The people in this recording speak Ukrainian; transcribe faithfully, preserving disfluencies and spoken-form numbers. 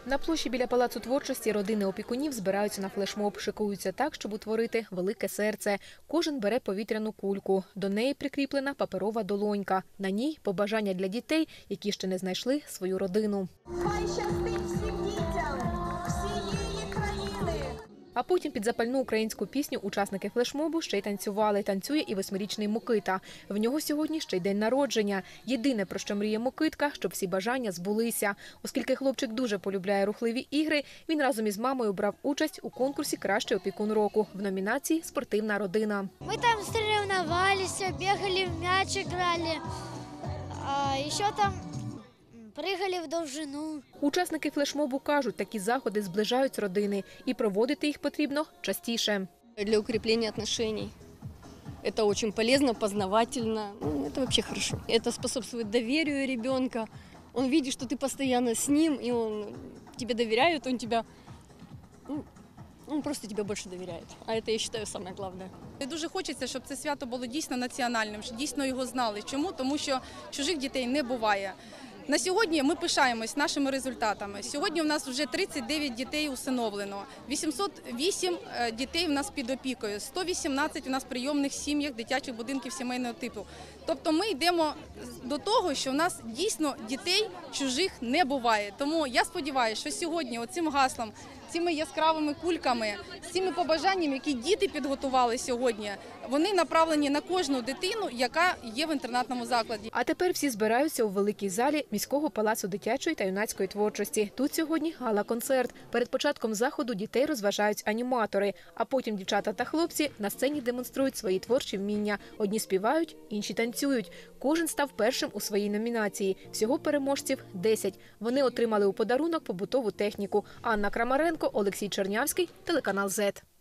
На площі біля Палацу творчості родини опікунів збираються на флешмоб, шикуються так, щоб утворити велике серце. Кожен бере повітряну кульку. До неї прикріплена паперова долонька. На ній побажання для дітей, які ще не знайшли свою родину. Хай щастить всім дітям всієї країни! А потім під запальну українську пісню учасники флешмобу ще й танцювали. Танцює і восьмирічний Микита. В нього сьогодні ще й день народження. Єдине, про що мріє Микитка, щоб всі бажання збулися. Оскільки хлопчик дуже полюбляє рухливі ігри, він разом із мамою брав участь у конкурсі «Кращий опікун року» в номінації «Спортивна родина». Ми там соревновалися, бігали в м'яч, грали, а ще там пригали в довжину. Учасники флешмобу кажуть, такі заходи зближають родини і проводити їх потрібно частіше. Для укрепления отношений. Это очень полезно, познавательно. Ну, это вообще хорошо. Это способствует доверию ребенка. Он видит, что ты постоянно с ним, и он тебе доверяет, он тебя... Ну, он просто тебе більше довіряє. А це, я вважаю, самое головне. Дуже хочеться, щоб це свято було дійсно національним, щоб дійсно його знали. Чому? Тому що чужих дітей не буває. На сьогодні ми пишаємось нашими результатами. Сьогодні у нас вже тридцять дев'ять дітей усиновлено, вісімсот вісім дітей у нас під опікою, сто вісімнадцять у нас в прийомних сім'ях дитячих будинків сімейного типу. Тобто ми йдемо до того, що у нас дійсно дітей чужих не буває. Тому я сподіваюся, що сьогодні оцим гаслом, цими яскравими кульками, з цими побажаннями, які діти підготували сьогодні, вони направлені на кожну дитину, яка є в інтернатному закладі. А тепер всі збираються у великій залі міського палацу дитячої та юнацької творчості. Тут сьогодні гала-концерт. Перед початком заходу дітей розважають аніматори, а потім дівчата та хлопці на сцені демонструють свої творчі вміння. Одні співають, інші танцюють. Кожен став першим у своїй номінації. Всього переможців – десять. Вони отримали у подарунок побутову техніку. Анна Крамаренко, Олексій Чернявський, телеканал зет.